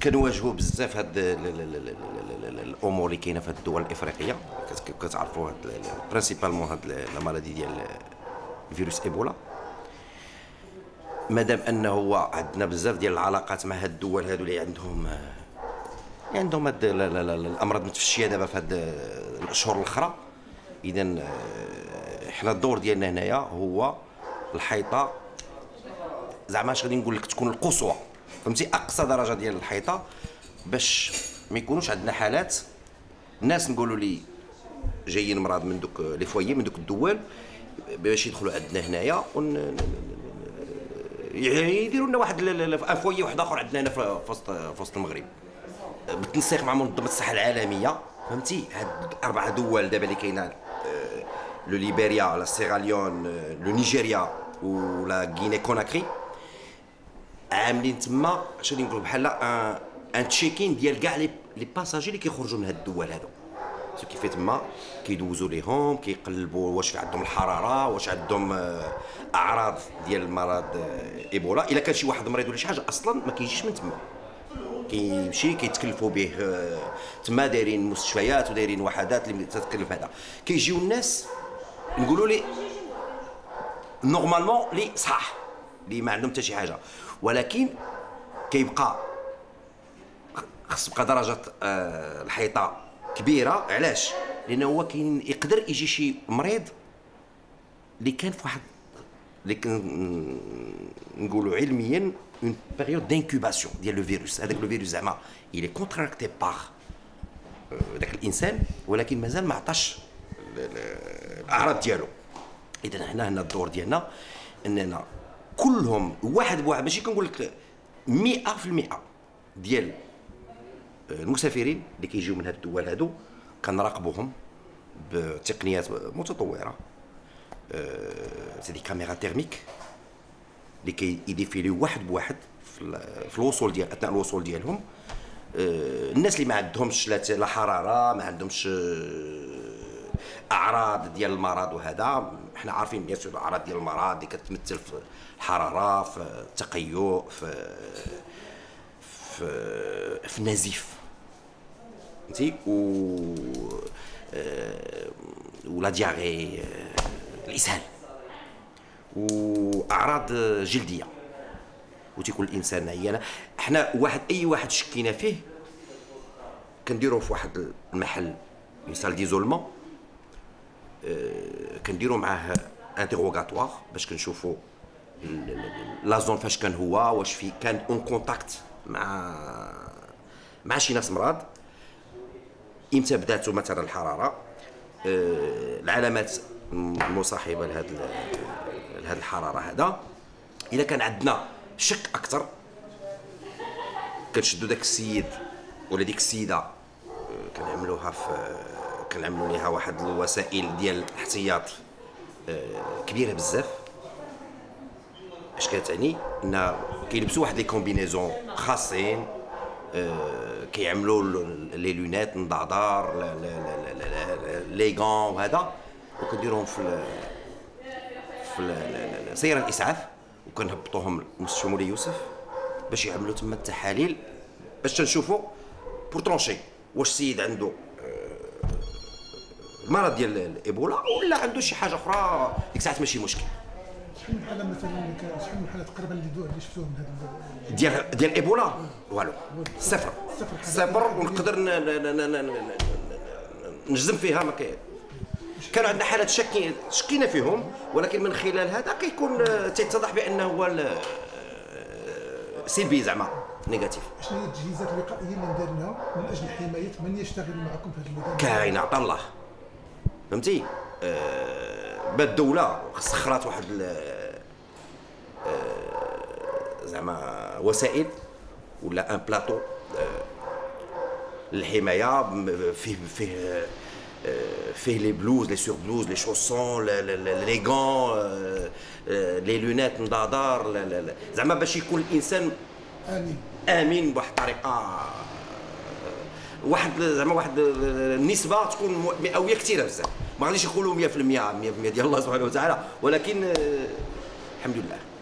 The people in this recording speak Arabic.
كنواجهوا بزاف هاد الامور اللي كاينه في هاد الدول الافريقيه. كتعرفوا هاد برينسيبالمون هاد لا مالادي ديال فيروس ايبولا. مادام انه هو عندنا بزاف ديال العلاقات مع هاد الدول هادو اللي عندهم هاد الامراض متفشيه دابا في هاد الاشهر الاخرى. اذا حنا الدور ديالنا هنايا هو الحيطه، زعما اش غادي نقول لك، تكون القصوى، فهمتي، اقصى درجه ديال الحيطه، باش ما يكونوش عندنا حالات الناس نقولوا لي جايين مرض من دوك لي فويي من دوك الدول باش يدخلوا عندنا هنايا يديروا لنا واحد فويي واحد اخر عندنا هنا في وسط المغرب بالتنسيق مع منظمه الصحه العالميه. فهمتي، هاد 4 دول دابا اللي كاينه، لو ليبيريا، لا سيراليون، لو نيجيريا ولا غيني كوناكري، عاملين تما اش غادي نقولوا بحال ان تشيكين ديال كاع لي باساجي اللي كيخرجوا من هاد الدول هادو. كيف تما كيدوزوا ليهم، كيقلبوا واش في عندهم الحراره، واش عندهم اعراض ديال مرض ايبولا. الا كان شي واحد مريض ولا شي حاجه اصلا ما كيجيش من تما، كيمشي كيتكلفوا به تما، دايرين مستشفيات ودايرين وحدات اللي تتكلف هذا. كيجيو الناس نقولوا لي نورمالمون لي صح، اللي ما عندهم حتى شي حاجه، ولكن كيبقى خص تبقى درجه الحيطه كبيره. علاش؟ لان هو كاين يقدر يجي شي مريض اللي كان في واحد اللي نقولوا علميا اون بيريود دانكوباسيون ديال لو فيروس. هذاك لو فيروس زعما الي كونتراكتي باغ داك الانسان، ولكن مازال ما عطاش الاعراض ديالو. اذا هنا الدور ديالنا اننا كلهم واحد بواحد، ماشي كنقول لك 100% ديال المسافرين اللي كيجيو من هاد الدول هادو كنراقبوهم بتقنيات متطوره. سي دي كاميرا تيرميك اللي كيديفيليو واحد بواحد في الوصول ديال اثناء الوصول ديالهم. الناس اللي ما عندهمش لا حراره، ما عندهمش اعراض ديال المرض وهذا، حنا عارفين بيان سور الاعراض ديال المرض اللي كتمثل في الحراره، في التقيؤ، في النزيف، فهمتي، ولا دياغي، الاسهال، واعراض جلديه، وتيكون الانسان عيان. حنا اي واحد شكينا فيه كنديروه في واحد المحل سال ديزولمون، كنديروا معاه انتيغوغاتوار باش كنشوفوا لا زون فاش كان هو، واش في كان اون كونتاكت مع شي ناس مرض، امتى بداتو مثلا الحراره، العلامات المصاحبه لهذه الحراره هذا. اذا كان عندنا شك اكثر كنشدوا داك السيد ولا ديك السيده، كنعملوا ليها واحد الوسائل ديال الاحتياط كبيره بزاف. اش كتعني؟ ان كيلبسوا واحد لي كومبينيزون خاصين، كيعملوا لي لونيت نضادار، لي غون وهذا، وكنديروهم في سياره الاسعاف، وكنهبطوهم لمستشفى مولاي يوسف باش يعملوا تما التحاليل، باش تنشوفوا بور ترونشي واش السيد عنده المرض ديال الايبولا ولا عنده شي حاجه اخرى. ديك الساعات ماشي مشكل. شحال من حاله مثلا، شحال من حاله تقريبا اللي شفتوهم من هذا ديال ايبولا؟ والو، صفر. ونقدر نجزم فيها. ما كانوا عندنا حالات شكينا فيهم، ولكن من خلال هذا كيكون تيتضح بانه هو سلبي، زعما نيجاتيف. شنو هي التجهيزات الوقائيه اللي دارناها من اجل حمايه من يشتغل معكم في هذا الميدان؟ كاينه عطا الله، فهمتي. الدوله سخرات واحد زعما وسائل ولا ان بلاطو للحمايه، فيه لي بلوز، لي سور بلوز، لي شوسون، لي غون، لي لونات نضادار، زعما باش يكون الانسان امين بواحد الطريقه، زعما واحد النسبه تكون مئويه كثيره بزاف. ما غاديش يقولوا 100% ديال الله سبحانه وتعالى، ولكن الحمد لله.